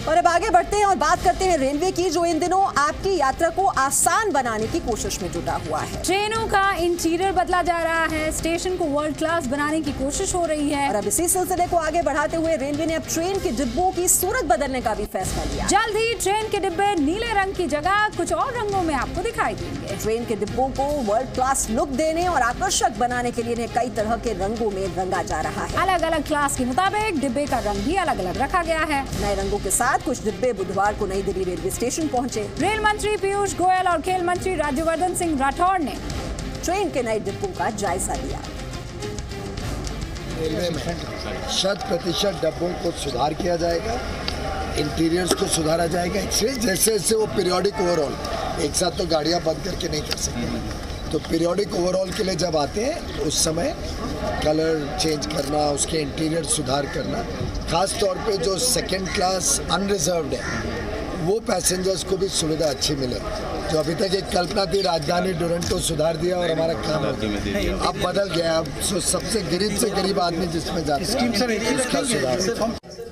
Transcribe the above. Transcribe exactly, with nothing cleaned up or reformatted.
और अब आगे बढ़ते हैं और बात करते हैं रेलवे की, जो इन दिनों आपकी यात्रा को आसान बनाने की कोशिश में जुटा हुआ है। ट्रेनों का इंटीरियर बदला जा रहा है, स्टेशन को वर्ल्ड क्लास बनाने की कोशिश हो रही है और अब इसी सिलसिले को आगे बढ़ाते हुए रेलवे ने अब ट्रेन के डिब्बों की सूरत बदलने का भी फैसला लिया। जल्द ही ट्रेन के डिब्बे नीले रंग की जगह कुछ और रंगों में आपको दिखाई देंगे। ट्रेन के डिब्बों को वर्ल्ड क्लास लुक देने और आकर्षक बनाने के लिए इन्हें कई तरह के रंगों में रंगा जा रहा है। अलग अलग क्लास के मुताबिक डिब्बे का रंग भी अलग अलग रखा गया है। नए रंगों के साथ कुछ डिब्बे बुधवार को नई दिल्ली रेलवे स्टेशन पहुंचे। रेल मंत्री पीयूष गोयल और खेल मंत्री राज्यवर्धन सिंह राठौड़ ने ट्रेन के नए डिब्बों का जायजा लिया। रेलवे में शत प्रतिशत डिब्बों को सुधार किया जाएगा, इंटीरियर्स को सुधारा जाएगा। जैसे जैसे वो पीरियोडिक ओवरऑल, एक साथ तो गाड़ियां बंद करके नहीं कर सकते, तो पीरियोडिक ओवरऑल के लिए जब आते हैं उस समय कलर चेंज करना, उसके इंटीरियर सुधार करना, खास तौर पे जो सेकंड क्लास अनरिजर्व्ड है वो पैसेंजर्स को भी सुविधा अच्छी मिले। जो अभी तक एक कल्पना थी, राजधानी दुरंतो सुधार दिया और हमारा काम अब बदल गया। अब सबसे गरीब से गरीब आदमी जिसमें जाता है उसका सुधार।